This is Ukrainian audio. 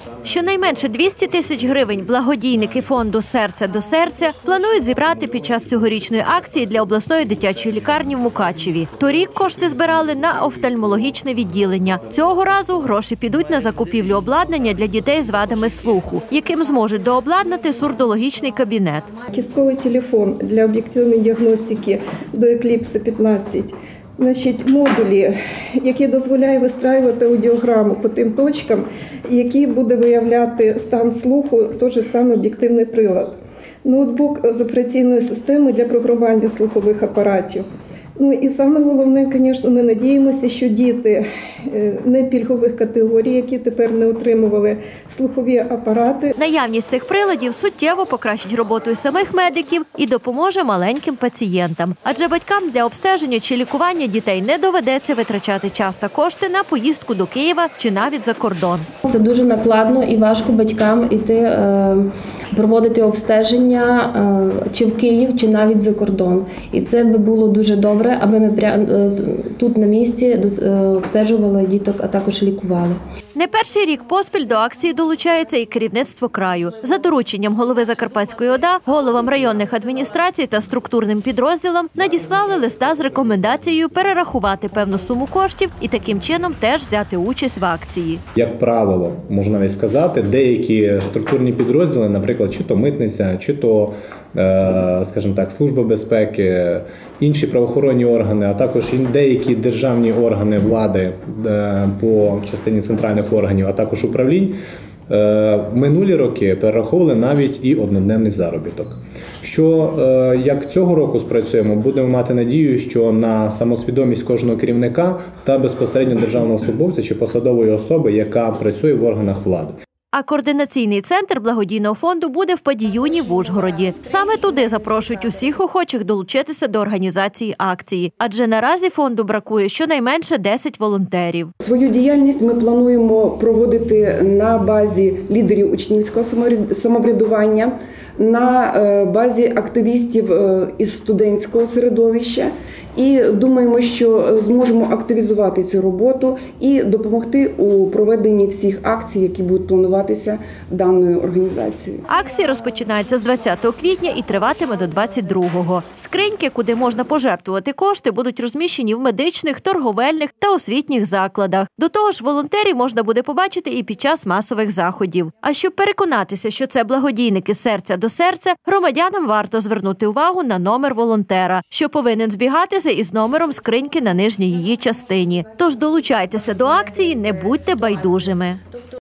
Щонайменше 200 тисяч гривень благодійники фонду «Серце до серця» планують зібрати під час цьогорічної акції для обласної дитячої лікарні в Мукачеві. Торік кошти збирали на офтальмологічне відділення. Цього разу гроші підуть на закупівлю обладнання для дітей з вадами слуху, яким зможуть дообладнати сурдологічний кабінет. Кістковий телефон для об'єктивної діагностики до Екліпси 15. Модулі, які дозволяють вистраювати аудіограму по тим точкам, які буде виявляти стан слуху, той же самий об'єктивний прилад. Ноутбук з операційною системою для програмування слухових апаратів. І саме головне, звісно, ми надіємося, що діти не пільгових категорій, які тепер не отримували слухові апарати. Наявність цих приладів суттєво покращить роботу і самих медиків і допоможе маленьким пацієнтам. Адже батькам для обстеження чи лікування дітей не доведеться витрачати час та кошти на поїздку до Києва чи навіть за кордон. Це дуже накладно і важко батькам іти проводити обстеження чи в Київ, чи навіть за кордон. І це би було дуже добре, аби ми тут на місці обстежували діток, а також лікували. Не перший рік поспіль до акції долучається і керівництво краю. За дорученням голови Закарпатської ОДА, головам районних адміністрацій та структурним підрозділам надіслали листа з рекомендацією перерахувати певну суму коштів і таким чином теж взяти участь в акції. Як правило, можна навіть сказати, деякі структурні підрозділи, наприклад, чи то митниця, чи то, скажімо так, Служба безпеки, інші правоохоронні органи, а також і деякі державні органи влади по частині центральних органів, а також управлінь, в минулі роки перераховували навіть і одноденний заробіток. Що, як цього року спрацюємо, будемо мати надію, що на самосвідомість кожного керівника та безпосередньо державного службовця чи посадової особи, яка працює в органах влади. А координаційний центр благодійного фонду буде в Падіюні в Ужгороді. Саме туди запрошують усіх охочих долучитися до організації акції. Адже наразі фонду бракує щонайменше 10 волонтерів. Свою діяльність ми плануємо проводити на базі лідерів учнівського самоврядування, на базі активістів із студентського середовища. І думаємо, що зможемо активізувати цю роботу і допомогти у проведенні всіх акцій, які будуть плануватися даною організацією. Акція розпочинається з 20 квітня і триватиме до 22-го. Скриньки, куди можна пожертвувати кошти, будуть розміщені в медичних, торговельних та освітніх закладах. До того ж, волонтерів можна буде побачити і під час масових заходів. А щоб переконатися, що це благодійники серця до серця, громадянам варто звернути увагу на номер волонтера, що повинен збігатися із номером скриньки на нижній її частині. Тож долучайтеся до акції, не будьте байдужими.